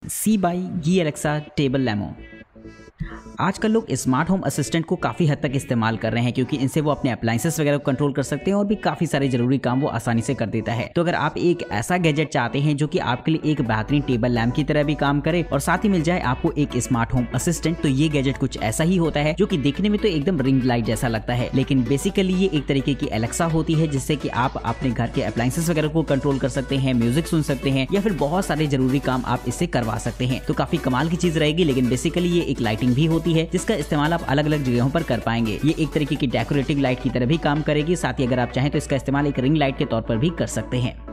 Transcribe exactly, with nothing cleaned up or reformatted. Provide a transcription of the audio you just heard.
सी बाई गी Alexa table lamp. आजकल लोग स्मार्ट होम असिस्टेंट को काफ़ी हद तक इस्तेमाल कर रहे हैं क्योंकि इनसे वो अपने अप्लायंसेस वगैरह को कंट्रोल कर सकते हैं और भी काफ़ी सारे जरूरी काम वो आसानी से कर देता है। तो अगर आप एक ऐसा गैजेट चाहते हैं जो कि आपके लिए एक बेहतरीन टेबल लैम्प की तरह भी काम करे और साथ ही मिल जाए आपको एक स्मार्ट होम असिस्टेंट, तो ये गैजेट कुछ ऐसा ही होता है जो कि देखने में तो एकदम रिंग लाइट जैसा लगता है, लेकिन बेसिकली ये एक तरीके की एलेक्सा होती है जिससे कि आप अपने घर के अप्लायंसेस वगैरह को कंट्रोल कर सकते हैं, म्यूजिक सुन सकते हैं या फिर बहुत सारे जरूरी काम आप इससे करवा सकते हैं। तो काफी कमाल की चीज रहेगी, लेकिन बेसिकली ये एक लाइटिंग भी होती है जिसका इस्तेमाल आप अलग अलग जगहों पर कर पाएंगे। ये एक तरीके की डेकोरेटिव लाइट की तरह भी काम करेगी, साथ ही अगर आप चाहें तो इसका इस्तेमाल एक रिंग लाइट के तौर पर भी कर सकते हैं।